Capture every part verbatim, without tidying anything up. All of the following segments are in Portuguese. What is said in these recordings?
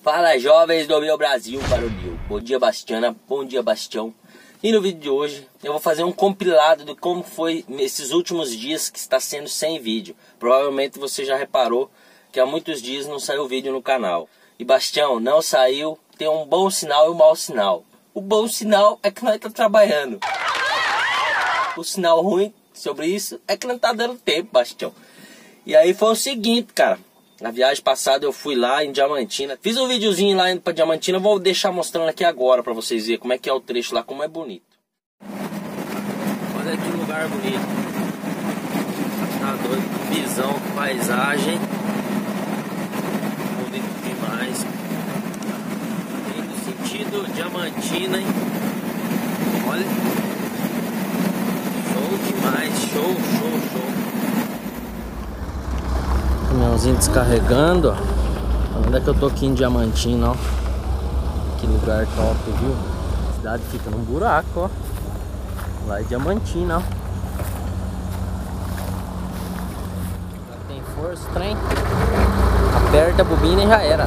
Fala, jovens do meu Brasil para o meu. Bom dia, Bastiana. Bom dia, Bastião. E no vídeo de hoje eu vou fazer um compilado de como foi esses últimos dias que está sendo sem vídeo. Provavelmente você já reparou que há muitos dias não saiu vídeo no canal. E Bastião, não saiu, tem um bom sinal e um mau sinal. O bom sinal é que nós estamos trabalhando. O sinal ruim sobre isso é que não está dando tempo, Bastião. E aí foi o seguinte, cara. Na viagem passada eu fui lá em Diamantina. Fiz um videozinho lá indo pra Diamantina. Vou deixar mostrando aqui agora pra vocês verem como é que é o trecho lá, como é bonito. Olha que lugar bonito. Tá doido. Visão, paisagem. Bonito demais. No sentido Diamantina, hein? Olha. Show demais. Show, show, show. Caminhãozinho descarregando, ó. Onde é que eu tô aqui em Diamantina, ó. Que lugar top, viu? A cidade fica num buraco, ó. Lá é Diamantina, ó. Já tem força, trem. Aperta a bobina e já era.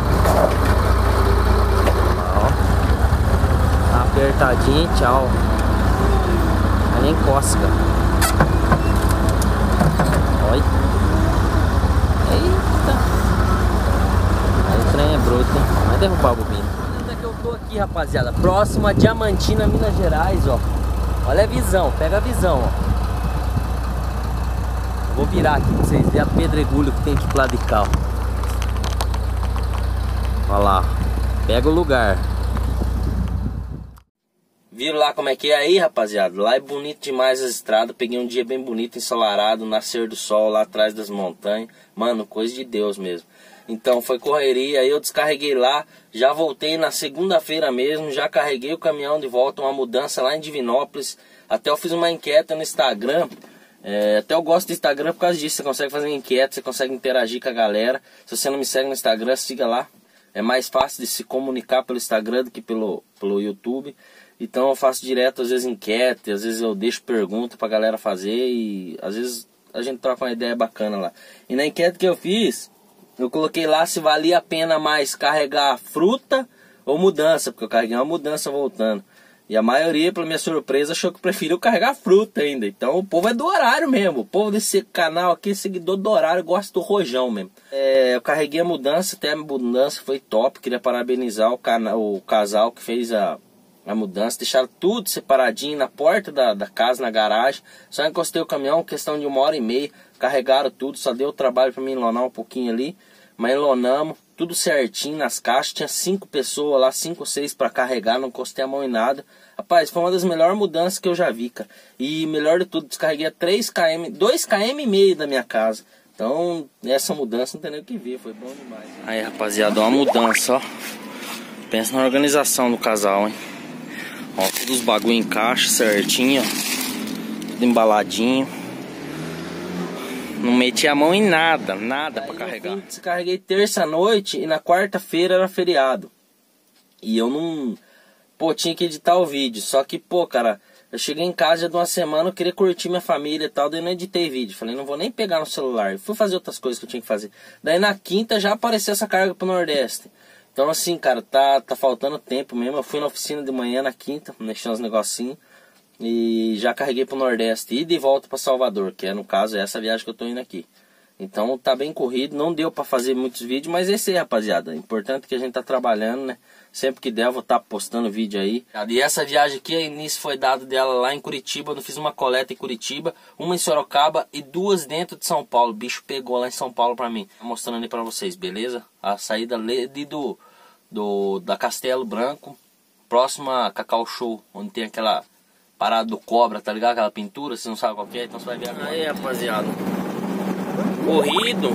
Ó. Tá apertadinho e tchau. Aí nem cosca. Olha. Eita! Aí o trem é bruto, hein? Vai derrubar a bobina. Onde é que eu tô aqui, rapaziada? Próximo a Diamantina, Minas Gerais, ó. Olha a visão, pega a visão, ó. Vou virar aqui pra vocês verem a pedregulho que tem aqui pro lado de cá, ó. Olha lá, pega o lugar. Viram lá como é que é aí, rapaziada? Lá é bonito demais as estradas. Peguei um dia bem bonito, ensolarado, nascer do sol lá atrás das montanhas. Mano, coisa de Deus mesmo. Então foi correria, aí eu descarreguei lá. Já voltei na segunda-feira mesmo. Já carreguei o caminhão de volta, uma mudança lá em Divinópolis. Até eu fiz uma enquete no Instagram. É, até eu gosto do Instagram por causa disso. Você consegue fazer enquete, você consegue interagir com a galera. Se você não me segue no Instagram, siga lá. É mais fácil de se comunicar pelo Instagram do que pelo, pelo YouTube. Então eu faço direto, às vezes enquete, às vezes eu deixo pergunta pra galera fazer e às vezes a gente troca uma ideia bacana lá. E na enquete que eu fiz, eu coloquei lá se valia a pena mais carregar fruta ou mudança, porque eu carreguei uma mudança voltando. E a maioria, pela minha surpresa, achou que preferiu carregar fruta ainda. Então o povo é do horário mesmo. O povo desse canal aqui, seguidor do horário, gosta do rojão mesmo. É, eu carreguei a mudança, até a mudança foi top. Queria parabenizar o, canal, o casal que fez a... a mudança, deixaram tudo separadinho na porta da, da casa, na garagem. Só encostei o caminhão, questão de uma hora e meia. Carregaram tudo, só deu trabalho para mim enlonar um pouquinho ali. Mas enlonamos, tudo certinho nas caixas. Tinha cinco pessoas lá, cinco ou seis para carregar, não encostei a mão em nada. Rapaz, foi uma das melhores mudanças que eu já vi, cara. E melhor de tudo, descarreguei a três quilômetros, dois quilômetros e meio da minha casa. Então, essa mudança não tem nem o que ver, foi bom demais. Aí, rapaziada, uma mudança, ó. Pensa na organização do casal, hein. Ó, todos os bagulho em caixa certinho, ó. Tudo embaladinho. Não meti a mão em nada, nada pra carregar. Eu descarreguei terça-noite e na quarta-feira era feriado. E eu não... Pô, tinha que editar o vídeo. Só que, pô, cara, eu cheguei em casa já de uma semana, eu queria curtir minha família e tal, daí não editei vídeo. Falei, não vou nem pegar no celular. Eu fui fazer outras coisas que eu tinha que fazer. Daí na quinta já apareceu essa carga pro Nordeste. Então assim, cara, tá, tá faltando tempo mesmo. Eu fui na oficina de manhã na quinta, mexendo uns negocinhos. E já carreguei pro Nordeste e de volta pra Salvador, que é no caso é essa viagem que eu tô indo aqui. Então tá bem corrido, não deu pra fazer muitos vídeos, mas esse aí, rapaziada. Importante que a gente tá trabalhando, né? Sempre que der eu vou estar tá postando vídeo aí. E essa viagem aqui, o início foi dado dela lá em Curitiba. Eu fiz uma coleta em Curitiba, uma em Sorocaba e duas dentro de São Paulo. O bicho pegou lá em São Paulo pra mim. Tô mostrando aí pra vocês, beleza? A saída ali do... Do, da Castelo Branco, próxima a Cacau Show, onde tem aquela parada do cobra, tá ligado? Aquela pintura, você não sabe qual que é, então você vai ver agora. Aí, rapaziada, corrido,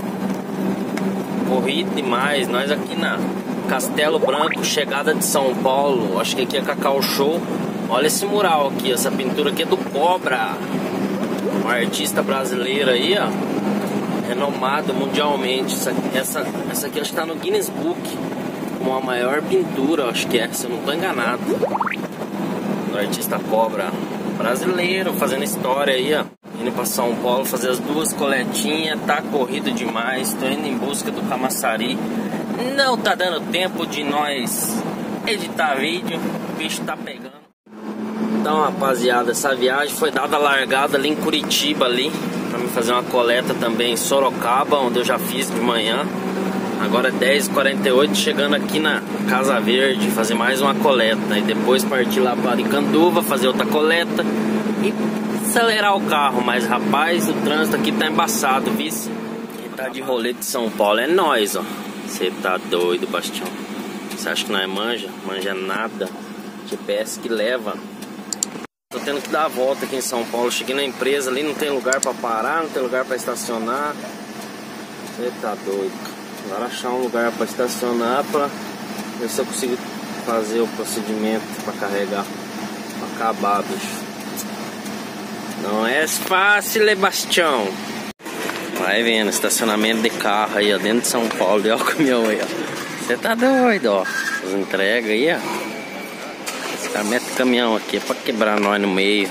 corrido demais, nós aqui na Castelo Branco, chegada de São Paulo, acho que aqui é Cacau Show. Olha esse mural aqui, essa pintura aqui é do Cobra, um artista brasileiro aí, ó, renomado mundialmente. Essa, essa, essa aqui acho que tá no Guinness Book como a maior pintura, acho que é, se eu não tô enganado. O artista Cobra brasileiro, fazendo história aí, ó. Indo pra São Paulo fazer as duas coletinhas. Tá corrido demais. Tô indo em busca do Camaçari. Não tá dando tempo de nós editar vídeo. O bicho tá pegando. Então, rapaziada, essa viagem foi dada largada ali em Curitiba ali, pra me fazer uma coleta também em Sorocaba, onde eu já fiz de manhã. Agora é dez e quarenta e oito, chegando aqui na Casa Verde, fazer mais uma coleta. E depois partir lá para Aricanduva, fazer outra coleta e acelerar o carro. Mas rapaz, o trânsito aqui tá embaçado, vice. Quem tá de rolê de São Paulo é nós, ó. Você tá doido, Bastião. Você acha que nós manja? Manja nada. G P S que leva. Tô tendo que dar a volta aqui em São Paulo. Cheguei na empresa ali, não tem lugar pra parar, não tem lugar pra estacionar. Você tá doido. Agora achar um lugar para estacionar para ver se eu consigo fazer o procedimento para carregar, para acabar, bicho. Não é fácil, Sebastião. Vai vendo, estacionamento de carro aí, ó, dentro de São Paulo. E ó o caminhão aí, ó. Você tá doido, ó. As entregas aí, ó. Esse cara mete o caminhão aqui, é para quebrar nós no meio.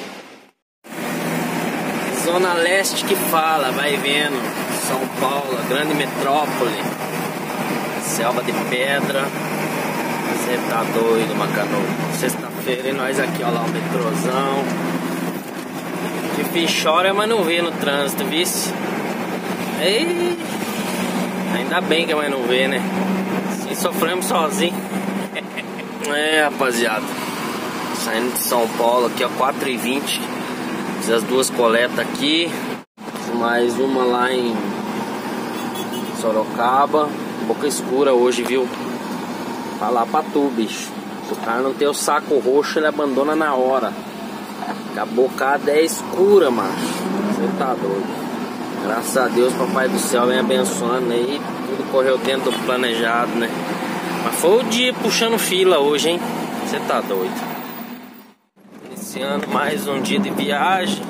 Zona Leste que fala, vai vendo. São Paulo, a grande metrópole. Selva de pedra. Você tá doido, Macanu. Sexta-feira e nós aqui, ó lá, o metrôzão. Que chora, mas não vê no trânsito, vice. Ei, ainda bem que nós não vê, né? Assim sofremos sozinho. É, rapaziada. Saindo de São Paulo aqui, ó, quatro e vinte. Fiz as duas coletas aqui. Mais uma lá em Sorocaba. Boca escura hoje, viu? Tá lá pra tu, bicho. Se o cara não tem o saco roxo, ele abandona na hora. A bocada é escura, macho. Você tá doido. Graças a Deus, Papai do Céu vem abençoando aí. Tudo correu dentro do planejado, né? Mas foi o dia puxando fila hoje, hein? Você tá doido. Iniciando mais um dia de viagem.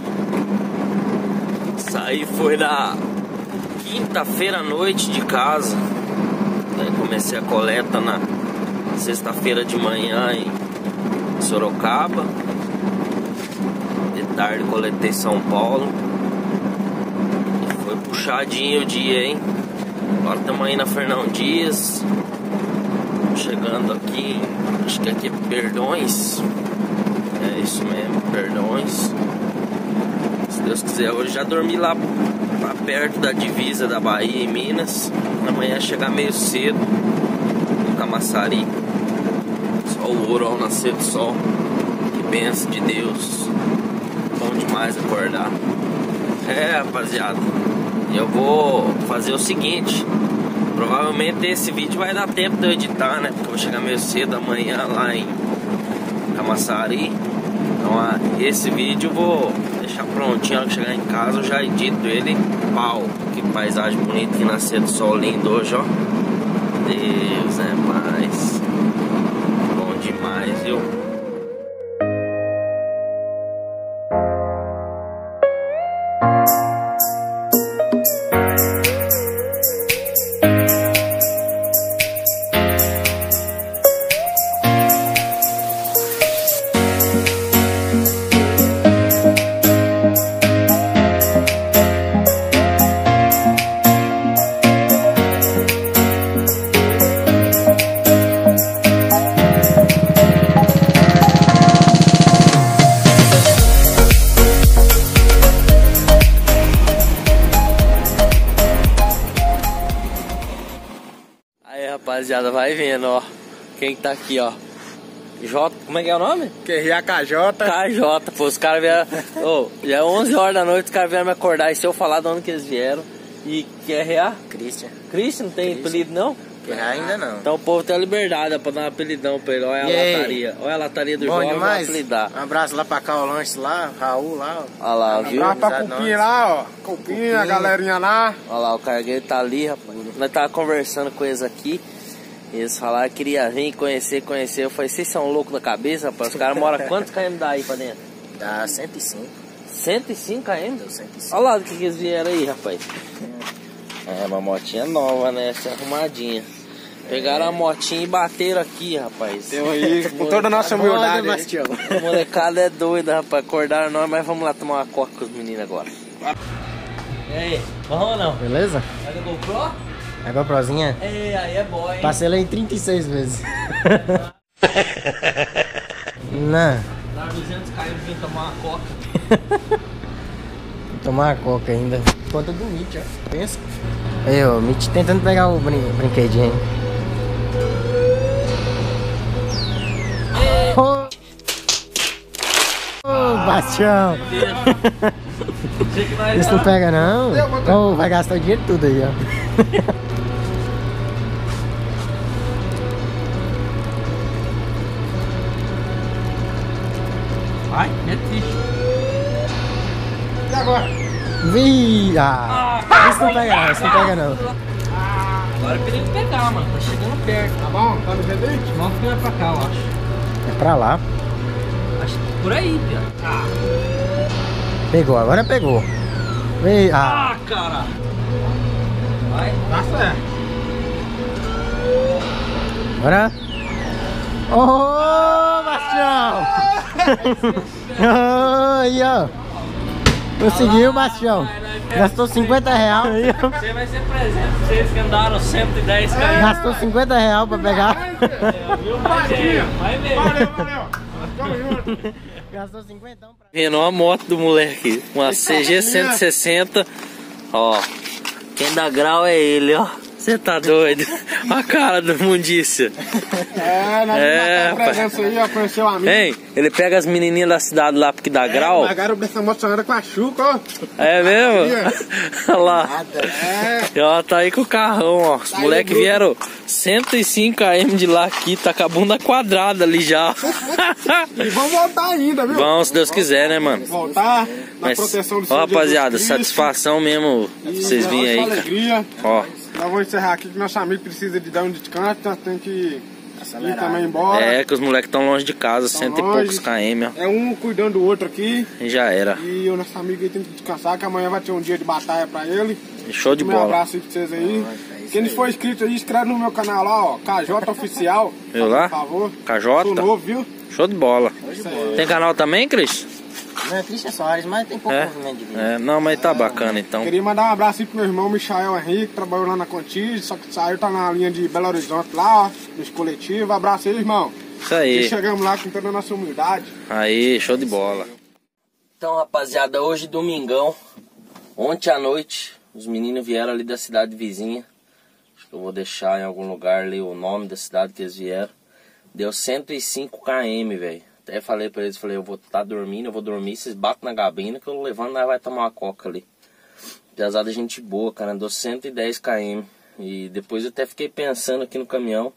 Saí foi na quinta-feira à noite de casa. Daí comecei a coleta na sexta-feira de manhã em Sorocaba. De tarde coletei em São Paulo. E foi puxadinho o dia, hein? Agora estamos aí na Fernão Dias. Chegando aqui, acho que aqui é Perdões. É isso mesmo, Perdões. Se Deus quiser, hoje já dormi lá, lá perto da divisa da Bahia, em Minas. Amanhã chegar meio cedo no Camaçari. Só o ouro ao nascer do sol. Que benção de Deus. Bom demais acordar. É, rapaziada, eu vou fazer o seguinte. Provavelmente esse vídeo vai dar tempo de eu editar, né? Porque eu vou chegar meio cedo amanhã lá em Camaçari. Então esse vídeo eu vou deixar prontinho. Na hora que chegar em casa eu já edito ele. Pau, que paisagem bonita, que nascer do sol lindo hoje, ó. Deus é mais. Bom demais, viu? Rapaziada, vai vendo, ó. Quem tá aqui, ó. J, como é que é o nome? Q R A K J. K J, pô, os caras vieram. Ô, oh, já é onze horas da noite, os caras vieram me acordar. E se eu falar de onde que eles vieram? E Q R A? Christian. Christian, não tem Christian. Apelido não? Q R A ainda não. Então o povo tem a liberdade pra dar um apelidão pra ele. Olha a e lataria. Olha a lataria do Bom João, demais. vai apelidar. Um abraço lá pra cá, o lanche lá, Raul lá. Ó. Olha lá, viu? Um abraço pra Cupim lá, ó. Cupim, a galerinha lá. Olha lá, o cargueiro tá ali, rapaz. Nós tava conversando com eles aqui. Eles falaram que queria vir conhecer, conhecer. Eu falei, vocês são loucos da cabeça, rapaz? Os caras moram quantos quilômetros daí pra dentro? Dá cento e cinco. cento e cinco quilômetros? Deu cento e cinco. Olha lá do que, que eles vieram aí, rapaz. É, uma motinha nova, né? Essa é arrumadinha. Pegaram é. a motinha e bateram aqui, rapaz. Deu aí, com toda a nossa humildade. A molecada é doida, rapaz. Acordaram nós, mas vamos lá tomar uma coca com os meninos agora. E aí, bom ou não? Beleza? Vai da GoPro? A GoProzinha? É, aí é boy, hein? Passei ela em trinta e seis vezes. Não. Dá duzentos quilômetros vim tomar uma coca. Vou tomar uma coca ainda. Conta do Mitch, ó. Pensa. Aí, ó, o Mitch tentando pegar o brin brinquedinho. Ô, oh, Bastião! Isso não pega não? Oh, vai gastar o dinheiro tudo aí, ó. Ai, é triste. E agora? Vi! Ah, isso não pega não, isso não pega não. Agora eu queria pegar, mano. Tá chegando perto. Tá bom? Tá no redente? Vamos virar pra cá, eu acho. É pra lá. Acho que por aí, Pia. Ah, Pegou, agora pegou. Vi! Ah! ah cara. Vai. Tá certo. Agora. Oh, Bastião! Oh, aí, ó. Conseguiu, Bastião. Gastou cinquenta reais. Você vai ser presente pra vocês que andaram cento e dez km. Gastou cinquenta reais pra pegar. Viu? Vai ver. Vai ver. Valeu, valeu. Tamo junto. Gastou cinquenta pra... Vendo a moto do moleque. Uma C G cento e sessenta. Ó. Quem dá grau é ele, ó. Você tá doido? A cara do Mundícia. É, nós É, vamos marcar presença aí, ó, conhecer o amigo. Hein? Ele pega as menininhas da cidade lá porque dá grau. A garota dessa emocionada com a Chuca, ó. É mesmo? Olha lá. É. E ó, tá aí com o carrão, ó. Os moleques vieram cento e cinco quilômetros de lá aqui, tá com a bunda quadrada ali já. E vamos voltar ainda, viu? Vamos, se Deus quiser, né, mano? Voltar na Mas, proteção do ó, Senhor rapaziada, Jesus Cristo. satisfação mesmo E vocês virem nossa aí, cara. alegria. Ó. Nós vamos encerrar aqui que nosso amigo precisa de dar um descanso, nós temos que ir Acelerado. também embora. É que os moleques tão longe de casa, Tão cento e longe. poucos km, ó. É um cuidando do outro aqui. E já era. E o nosso amigo aí tem que descansar, que amanhã vai ter um dia de batalha pra ele. Show de Um bola. abraço aí pra vocês aí. Quem não for inscrito aí, inscreve no meu canal lá, ó. K J Oficial. Viu lá? Por favor. K J. Sou novo, viu? Show de bola. Isso aí. Tem canal também, Cris? Não é Christian Soares, mas tem pouco É? movimento de vida. É, não, mas tá bacana então. Queria mandar um abraço aí pro meu irmão Michael Henrique, que trabalhou lá na Contis, só que saiu, tá na linha de Belo Horizonte lá, ó, nos coletivos. Abraço aí, irmão. Isso aí. E chegamos lá com toda a nossa humildade. Aí, show de bola. Então, rapaziada, hoje domingão. Ontem à noite, os meninos vieram ali da cidade vizinha. Acho que eu vou deixar em algum lugar ali o nome da cidade que eles vieram. Deu cento e cinco quilômetros, velho. Até falei pra eles, falei, eu vou estar tá dormindo, eu vou dormir, vocês batem na gabina que eu levando, nós vai tomar uma coca ali. Pesada gente boa, cara, andou cento e dez quilômetros. E depois eu até fiquei pensando aqui no caminhão,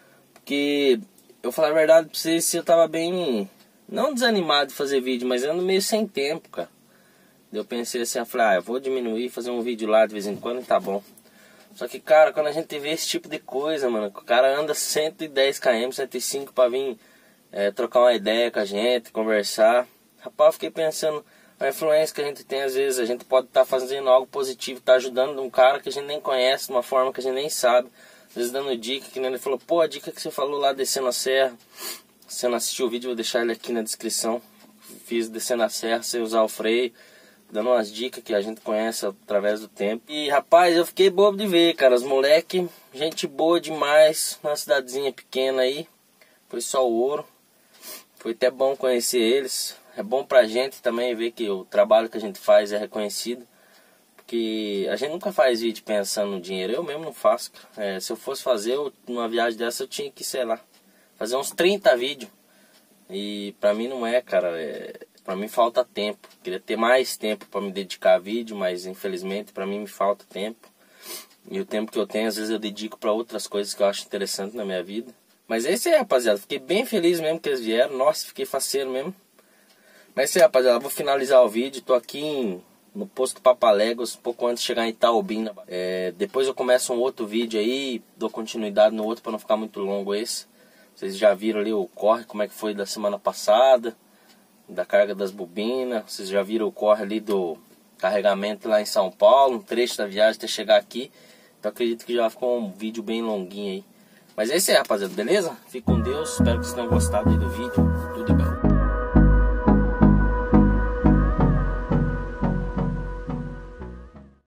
porque eu falar a verdade pra vocês, eu tava bem, não desanimado de fazer vídeo, mas ando meio sem tempo, cara. Eu pensei assim, eu falei, ah, eu vou diminuir, fazer um vídeo lá de vez em quando e tá bom. Só que, cara, quando a gente vê esse tipo de coisa, mano, o cara anda cento e dez quilômetros, cento e cinco pra vir é, trocar uma ideia com a gente, conversar. Rapaz, eu fiquei pensando, a influência que a gente tem, às vezes, a gente pode estar tá fazendo algo positivo, tá ajudando um cara que a gente nem conhece, de uma forma que a gente nem sabe. Às vezes dando dica, que nem ele falou, pô, a dica que você falou lá descendo a serra. Se você não assistiu o vídeo, eu vou deixar ele aqui na descrição. Fiz descendo a serra sem usar o freio, dando umas dicas que a gente conhece através do tempo. E rapaz, eu fiquei bobo de ver, cara. Os moleque, gente boa demais, uma cidadezinha pequena aí. Foi só o ouro. Foi até bom conhecer eles. É bom pra gente também ver que o trabalho que a gente faz é reconhecido. Porque a gente nunca faz vídeo pensando no dinheiro. Eu mesmo não faço. É, se eu fosse fazer eu, numa viagem dessa, eu tinha que, sei lá, fazer uns trinta vídeos. E pra mim não é, cara. É, pra mim falta tempo. Queria ter mais tempo pra me dedicar a vídeo, mas infelizmente pra mim me falta tempo. E o tempo que eu tenho, às vezes eu dedico pra outras coisas que eu acho interessante na minha vida. Mas é isso aí, rapaziada. Fiquei bem feliz mesmo que eles vieram. Nossa, fiquei faceiro mesmo. Mas é isso aí, rapaziada. Vou finalizar o vídeo. Tô aqui em, no posto Papaléguas, um pouco antes de chegar em Itaobim. É, depois eu começo um outro vídeo aí. Dou continuidade no outro pra não ficar muito longo esse. Vocês já viram ali o corre, como é que foi da semana passada. Da carga das bobinas. Vocês já viram o corre ali do carregamento lá em São Paulo. Um trecho da viagem até chegar aqui. Então acredito que já ficou um vídeo bem longuinho aí. Mas é isso aí, rapaziada, beleza? Fique com Deus, espero que vocês tenham gostado aí do vídeo.